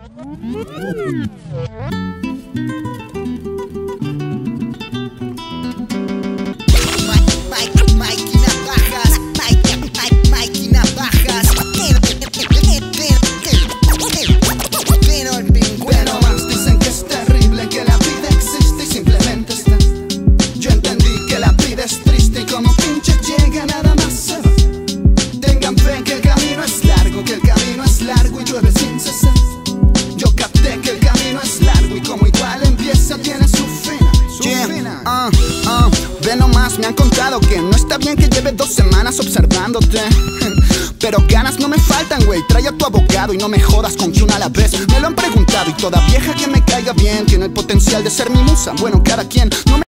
Ve nomás, me han contado que no está bien que lleve 2 semanas observándote. Pero ganas no me faltan, güey. Trae a tu abogado y no me jodas con que una a la vez. Me lo han preguntado y toda vieja que me caiga bien tiene el potencial de ser mi musa. Bueno, cada quien no me